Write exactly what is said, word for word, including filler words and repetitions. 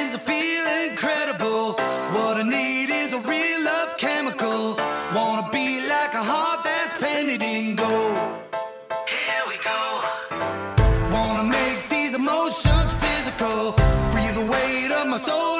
is I feel incredible. What I need is a real love chemical. Wanna be like a heart that's painted in gold. Here we go. Wanna make these emotions physical. Free the weight of my soul.